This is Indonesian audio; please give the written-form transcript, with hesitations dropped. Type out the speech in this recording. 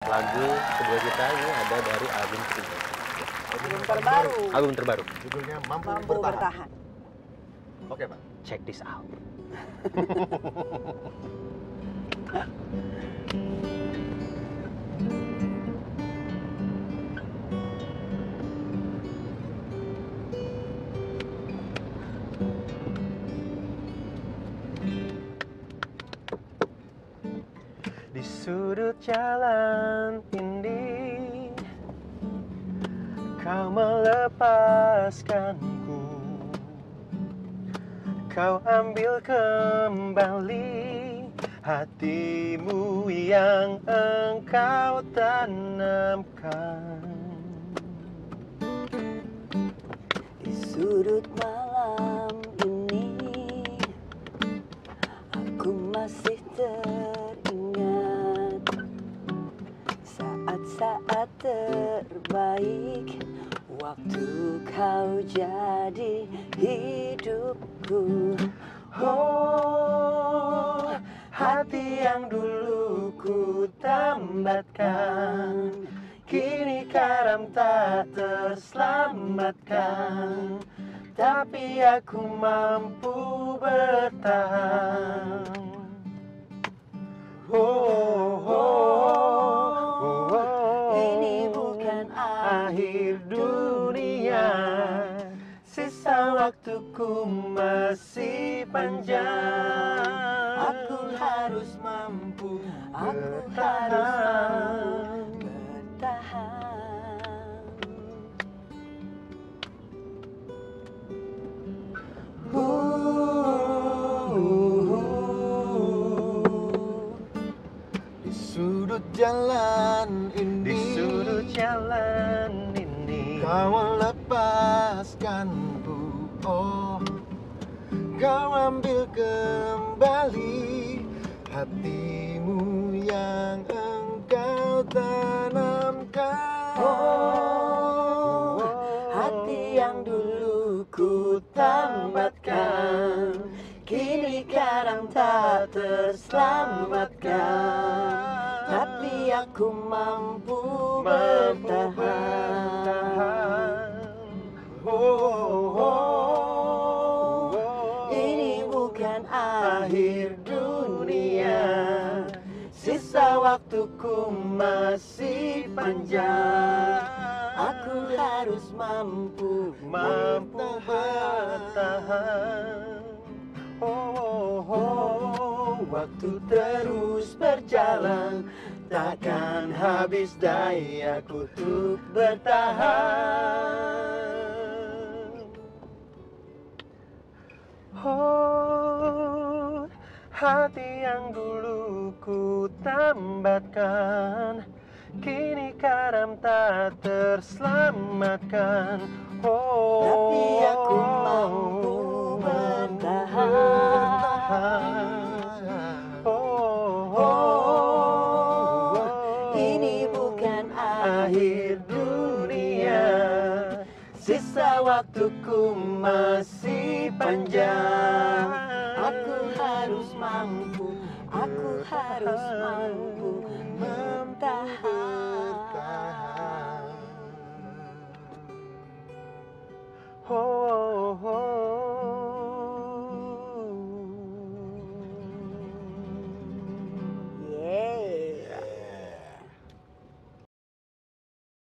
Lagu kedua kita ini ada dari album ketiga. Album terbaru. Album terbaru. Judulnya Mampu, Mampu Bertahan. bertahan. Oke, Pak. Check this out. Di sudut jalan ini kau melepaskanku, kau ambil kembali hatimu yang engkau tanamkan. Di sudut malam ini aku masih teringat saat-saat terbaik waktu kau jadi hidupku. Oh, hati yang dulu ku tambatkan, kini karam tak terselamatkan, tapi aku mampu bertahan. Oh, oh, oh, Ini bukan akhir dunia, sisa waktuku masih panjang. Aku harus mampu, aku harus mampu bertahan. Di sudut jalan ini, Di sudut jalan ini kau lepaskanku. Oh, kau ambil kembali hatimu yang engkau tanamkan. Oh, hati yang dulu ku tambatkan, kini kadang tak terselamatkan, tapi aku mampu bertahan. Oh, Ini bukan akhir dunia, sisa waktuku masih panjang. Aku harus mampu bertahan. Oh, waktu terus berjalan, takkan habis dayaku untuk bertahan. Oh, hati yang dulu ku tambatkan, kini kadang tak terselamatkan. Oh, tapi aku mampu bertahan. Oh, Ini bukan akhir dunia, sisa waktuku masih panjang. Aku harus mampu, aku harus mampu bertahan.